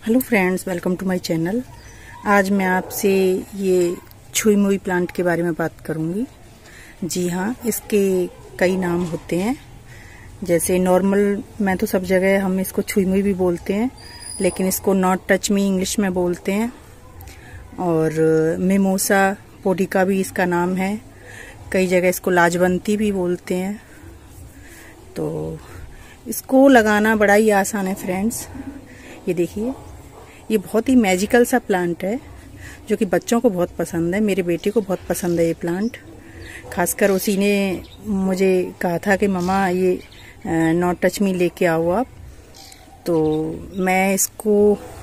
Hello friends, welcome to my channel. आज मैं आपसे ये छुई मुई प्लांट के बारे में बात करूंगी। जी हाँ, इसके कई नाम होते हैं। जैसे नॉर्मल में तो सब जगह हम इसको छुई मुई भी बोलते हैं, लेकिन इसको नॉट टच मी इंग्लिश में बोलते हैं। और मिमोसा पोडिका भी इसका नाम है। कई जगह इसको लाजवंती भी बोलते हैं। तो इसको लगाना बड़ा ही आसान है फ्रेंड्स। ये देखिए, ये बहुत ही मैजिकल सा प्लांट है जो कि बच्चों को बहुत पसंद है। मेरे बेटे को बहुत पसंद है ये प्लांट। खासकर उसी ने मुझे कहा था कि मम्मा ये नॉट टच मी लेके आओ आप। तो मैं इसको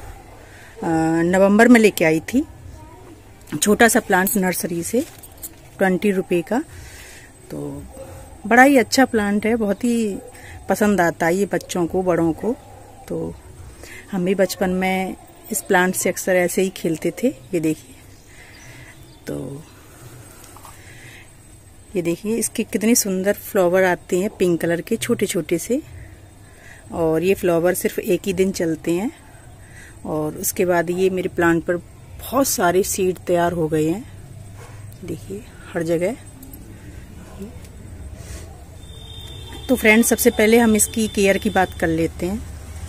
नवंबर में लेके आई थी, छोटा सा प्लांट नर्सरी से, 20 रुपये का। तो बड़ा ही अच्छा प्लांट है, बहुत ही पसंद आता है ये बच्चों को, बड़ों को। तो हम भी बचपन में इस प्लांट से अक्सर ऐसे ही खेलते थे। ये देखिए, तो ये देखिए इसके कितने सुंदर फ्लावर आते हैं, पिंक कलर के छोटे छोटे से। और ये फ्लावर सिर्फ एक ही दिन चलते हैं और उसके बाद ये मेरे प्लांट पर बहुत सारे सीड तैयार हो गए हैं। देखिए हर जगह। तो फ्रेंड्स, सबसे पहले हम इसकी केयर की बात कर लेते हैं।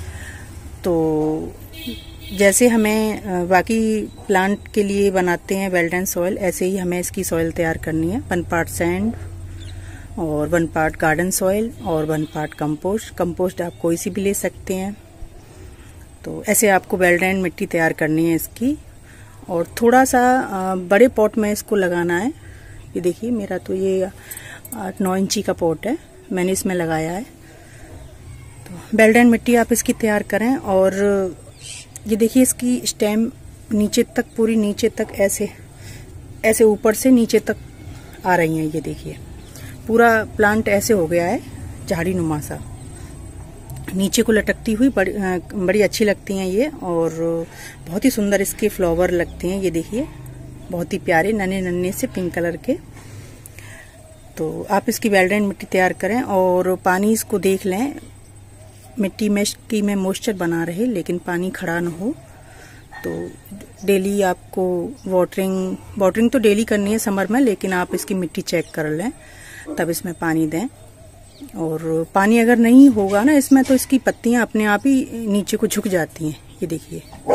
तो जैसे हमें बाकी प्लांट के लिए बनाते हैं वेल्ड एंड सॉइल, ऐसे ही हमें इसकी सॉइल तैयार करनी है। 1 पार्ट सैंड और 1 पार्ट गार्डन सॉइल और 1 पार्ट कंपोस्ट। कंपोस्ट आप कोई सी भी ले सकते हैं। तो ऐसे आपको वेल्ड एंड मिट्टी तैयार करनी है इसकी। और थोड़ा सा बड़े पॉट में इसको लगाना है। ये देखिए, मेरा तो ये 8-9 इंची का पॉट है, मैंने इसमें लगाया है। तो वेल्ड एंड मिट्टी आप इसकी तैयार करें। और ये देखिए, इसकी स्टेम नीचे तक, पूरी नीचे तक ऐसे ऐसे ऊपर से नीचे तक आ रही हैं। ये देखिए, पूरा प्लांट ऐसे हो गया है, झाड़ी नुमा सा, नीचे को लटकती हुई। बड़ी अच्छी लगती हैं ये, और बहुत ही सुंदर इसके फ्लावर लगते हैं। ये देखिए, बहुत ही प्यारे नन्हे नन्हे से पिंक कलर के। तो आप इसकी वेल्ड एंड मिट्टी तैयार करें और पानी इसको देख लें, मिट्टी में मॉइस्चर बना रहे, लेकिन पानी खड़ा न हो। तो डेली आपको वाटरिंग तो डेली करनी है समर में, लेकिन आप इसकी मिट्टी चेक कर लें, तब इसमें पानी दें। और पानी अगर नहीं होगा ना इसमें, तो इसकी पत्तियां अपने आप ही नीचे को झुक जाती हैं। ये देखिए,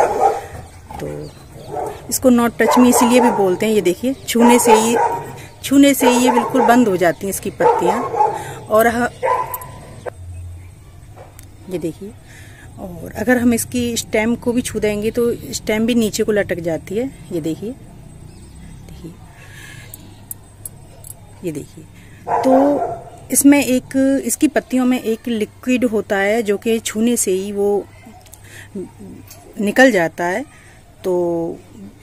तो इसको नॉट टच मी इसीलिए भी बोलते हैं। ये देखिए, छूने से ही ये बिल्कुल बंद हो जाती हैं इसकी पत्तियां। और ये देखिए, और अगर हम इसकी स्टेम को भी छू देंगे तो स्टेम भी नीचे को लटक जाती है। ये देखिए, ये देखिए। तो इसमें इसकी पत्तियों में एक लिक्विड होता है जो कि छूने से ही वो निकल जाता है। तो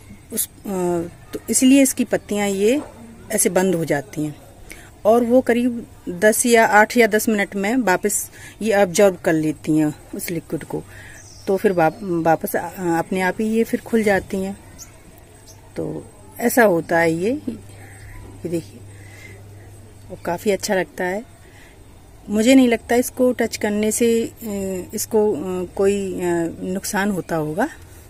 इसलिए इसकी पत्तियां ये ऐसे बंद हो जाती हैं। और वो करीब 8 या 10 मिनट में वापस ये ऑब्जर्व कर लेती हैं उस लिक्विड को। तो फिर वापस अपने आप ही ये फिर खुल जाती हैं। तो ऐसा होता है ये देखिए, और काफ़ी अच्छा लगता है। मुझे नहीं लगता इसको टच करने से इसको कोई नुकसान होता होगा।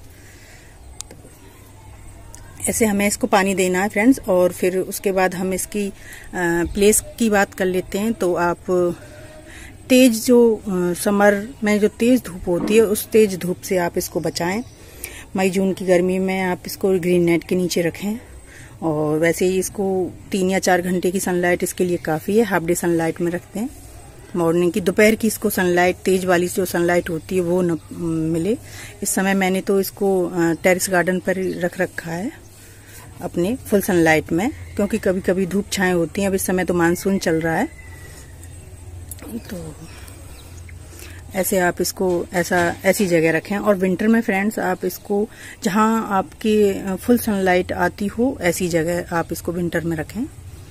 ऐसे हमें इसको पानी देना है फ्रेंड्स। और फिर उसके बाद हम इसकी प्लेस की बात कर लेते हैं। तो आप तेज जो समर में जो तेज धूप होती है, उस तेज धूप से आप इसको बचाएं। मई जून की गर्मी में आप इसको ग्रीन नेट के नीचे रखें। और वैसे ही इसको 3 या 4 घंटे की सनलाइट इसके लिए काफ़ी है। हाफ डे सनलाइट में रखते हैं। मॉर्निंग की, दोपहर की इसको सनलाइट, तेज वाली जो सनलाइट होती है वो न मिले। इस समय मैंने तो इसको टेरेस गार्डन पर रख रखा है अपने फुल सनलाइट में, क्योंकि कभी कभी धूप छाएं होती हैं। अब इस समय तो मानसून चल रहा है। तो ऐसे आप इसको ऐसी जगह रखें। और विंटर में फ्रेंड्स, आप इसको जहां आपकी फुल सनलाइट आती हो, ऐसी जगह आप इसको विंटर में रखें।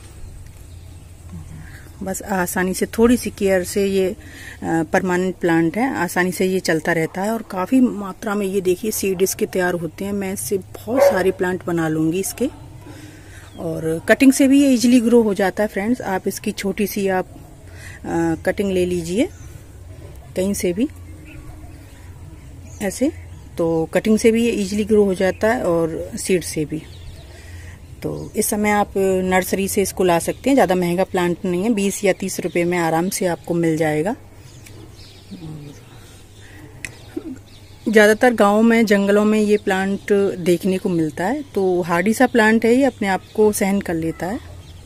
बस आसानी से, थोड़ी सी केयर से, ये परमानेंट प्लांट है, आसानी से ये चलता रहता है। और काफ़ी मात्रा में ये देखिए सीड इसके तैयार होते हैं। मैं इससे बहुत सारे प्लांट बना लूँगी इसके। और कटिंग से भी ये इजीली ग्रो हो जाता है फ्रेंड्स। आप इसकी छोटी सी आप कटिंग ले लीजिए कहीं से भी, ऐसे तो कटिंग से भी ये इजीली ग्रो हो जाता है और सीड से भी। तो इस समय आप नर्सरी से इसको ला सकते हैं, ज़्यादा महंगा प्लांट नहीं है, 20 या 30 रुपए में आराम से आपको मिल जाएगा। ज़्यादातर गाँव में जंगलों में ये प्लांट देखने को मिलता है, तो हार्डी सा प्लांट है, ये अपने आप को सहन कर लेता है।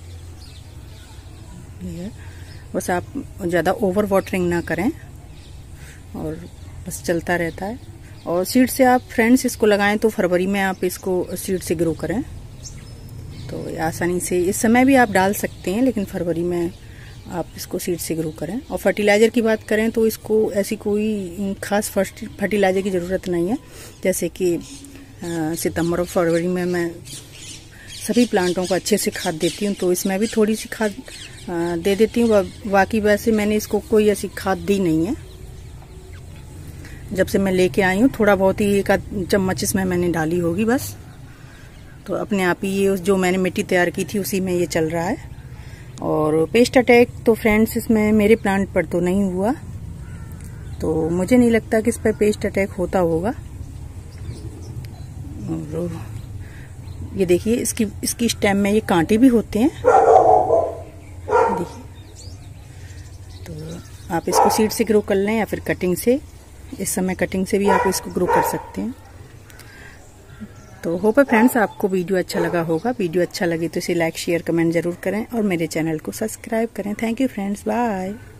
बस आप ज़्यादा ओवर वाटरिंग ना करें और बस चलता रहता है। और सीड से आप फ्रेंड्स इसको लगाएं तो फरवरी में आप इसको सीड से ग्रो करें, तो आसानी से इस समय भी आप डाल सकते हैं, लेकिन फरवरी में आप इसको सीड से ग्रो करें। और फर्टिलाइज़र की बात करें तो इसको ऐसी कोई खास फर्टिलाइज़र की ज़रूरत नहीं है। जैसे कि सितंबर और फरवरी में मैं सभी प्लांटों को अच्छे से खाद देती हूँ, तो इसमें भी थोड़ी सी खाद दे देती हूँ। बाकी वैसे मैंने इसको कोई ऐसी खाद दी नहीं है। जब से मैं लेके आई हूँ थोड़ा बहुत ही एक चम्मच इसमें मैंने डाली होगी बस। तो अपने आप ही ये जो मैंने मिट्टी तैयार की थी उसी में ये चल रहा है। और पेस्ट अटैक तो फ्रेंड्स इसमें मेरे प्लांट पर तो नहीं हुआ, तो मुझे नहीं लगता कि इस पर पेस्ट अटैक होता होगा। और ये देखिए इसकी स्टेम में ये कांटे भी होते हैं, देखिए। तो आप इसको सीड से ग्रो कर लें या फिर कटिंग से, इस समय कटिंग से भी आप इसको ग्रो कर सकते हैं। तो होप है फ्रेंड्स आपको वीडियो अच्छा लगा होगा। वीडियो अच्छा लगे तो इसे लाइक शेयर कमेंट जरूर करें और मेरे चैनल को सब्सक्राइब करें। Thank you friends, bye.